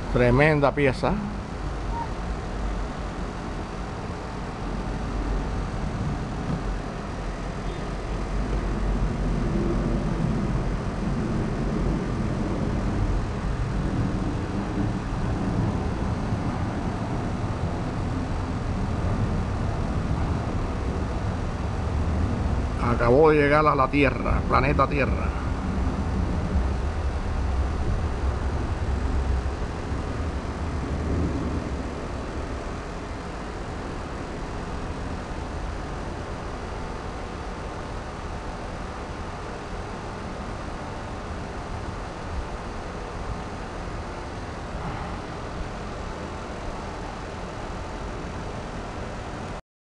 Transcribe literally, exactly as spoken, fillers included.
Tremenda pieza. Acabó de llegar a la Tierra, planeta Tierra.